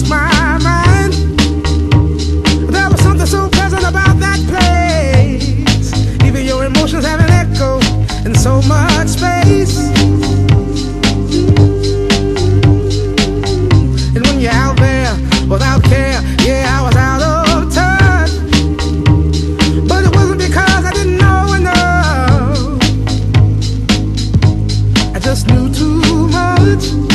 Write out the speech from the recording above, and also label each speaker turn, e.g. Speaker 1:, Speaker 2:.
Speaker 1: lost my mind. There was something so pleasant about that place. Even your emotions have an echo in so much space. And when you're out there without care, yeah, I was out of touch. But it wasn't because I didn't know enough. I just knew too much.